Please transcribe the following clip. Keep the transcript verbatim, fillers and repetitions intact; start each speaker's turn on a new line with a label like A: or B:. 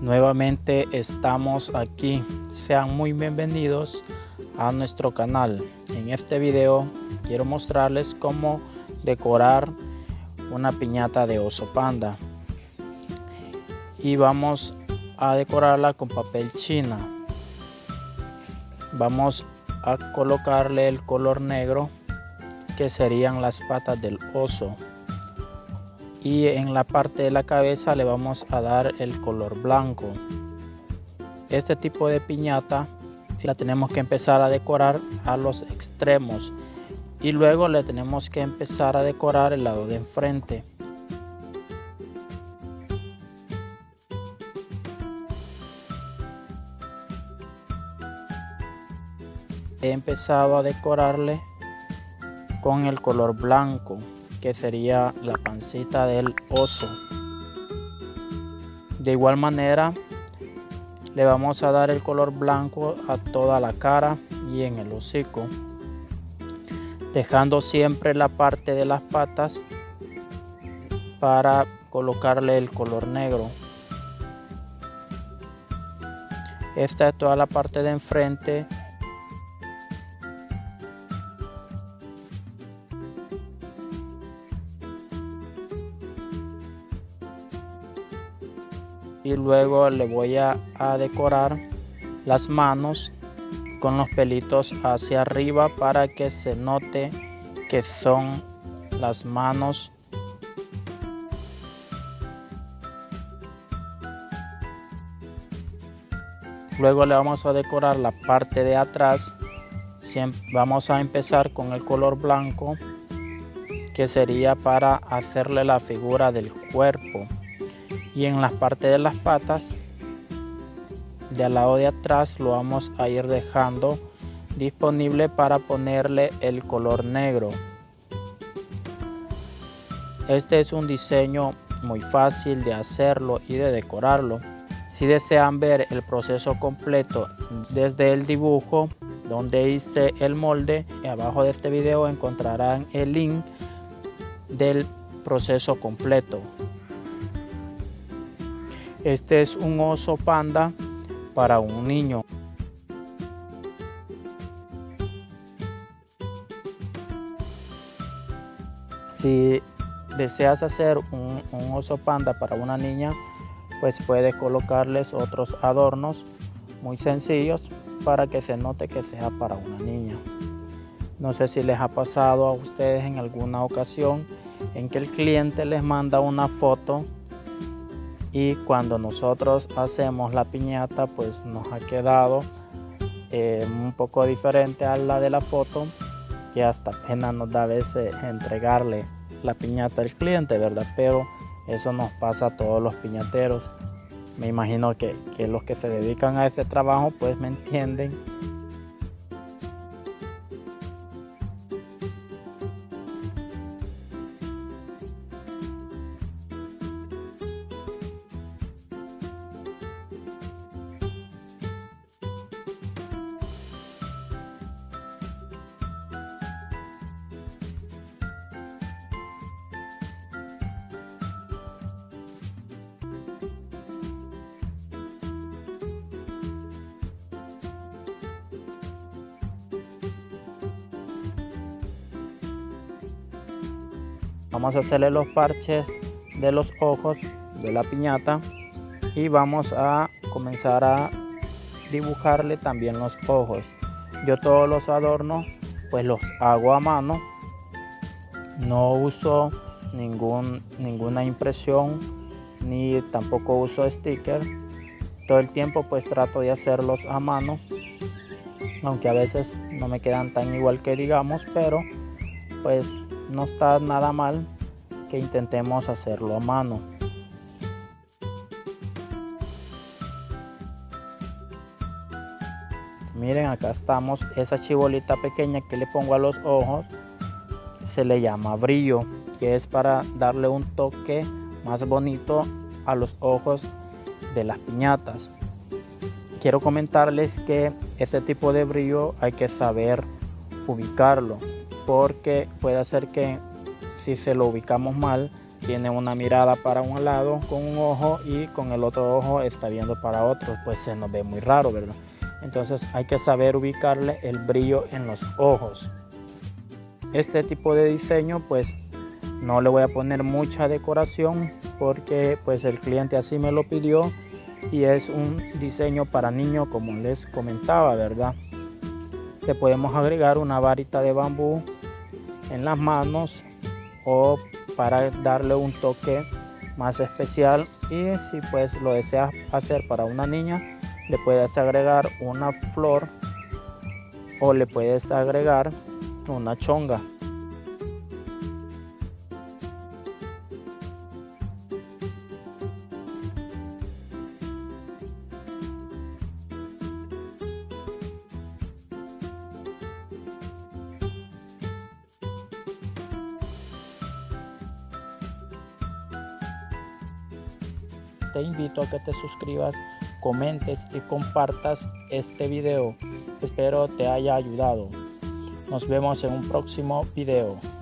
A: Nuevamente estamos aquí. Sean muy bienvenidos a nuestro canal. En este video quiero mostrarles cómo decorar una piñata de oso panda. Y vamos a decorarla con papel china. Vamos a colocarle el color negro, que serían las patas del oso. Y en la parte de la cabeza le vamos a dar el color blanco. Este tipo de piñata la tenemos que empezar a decorar a los extremos y luego le tenemos que empezar a decorar el lado de enfrente. He empezado a decorarle con el color blanco, que sería la pancita del oso. De igual manera le vamos a dar el color blanco a toda la cara y en el hocico, dejando siempre la parte de las patas para colocarle el color negro. Esta es toda la parte de enfrente. Y luego le voy a, a decorar las manos con los pelitos hacia arriba para que se note que son las manos. Luego le vamos a decorar la parte de atrás. Siempre vamos a empezar con el color blanco, que sería para hacerle la figura del cuerpo. Y en la parte de las patas de al lado de atrás lo vamos a ir dejando disponible para ponerle el color negro. Este es un diseño muy fácil de hacerlo y de decorarlo. Si desean ver el proceso completo desde el dibujo donde hice el molde, abajo de este video encontrarán el link del proceso completo. Este es un oso panda para un niño. Si deseas hacer un, un oso panda para una niña, pues puedes colocarles otros adornos muy sencillos para que se note que sea para una niña. No sé si les ha pasado a ustedes en alguna ocasión en que el cliente les manda una foto y cuando nosotros hacemos la piñata pues nos ha quedado eh, un poco diferente a la de la foto, que hasta pena nos da a veces entregarle la piñata al cliente, ¿verdad? Pero eso nos pasa a todos los piñateros. Me imagino que, que los que se dedican a este trabajo pues me entienden. Vamos a hacerle los parches de los ojos de la piñata y vamos a comenzar a dibujarle también los ojos. Yo todos los adornos pues los hago a mano, no uso ningún, ninguna impresión ni tampoco uso sticker. Todo el tiempo pues trato de hacerlos a mano, aunque a veces no me quedan tan igual que digamos, pero pues no está nada mal que intentemos hacerlo a mano. Miren, acá estamos. Esa chibolita pequeña que le pongo a los ojos se le llama brillo, que es para darle un toque más bonito a los ojos de las piñatas. Quiero comentarles que este tipo de brillo hay que saber ubicarlo, porque puede hacer que si se lo ubicamos mal tiene una mirada para un lado con un ojo y con el otro ojo está viendo para otro, pues se nos ve muy raro, ¿verdad? Entonces hay que saber ubicarle el brillo en los ojos. Este tipo de diseño pues no le voy a poner mucha decoración porque pues el cliente así me lo pidió y es un diseño para niños, como les comentaba, ¿verdad? Le podemos agregar una varita de bambú en las manos o para darle un toque más especial, y si pues lo deseas hacer para una niña, le puedes agregar una flor o le puedes agregar una chonga. Te invito a que te suscribas, comentes y compartas este video. Espero te haya ayudado. Nos vemos en un próximo video.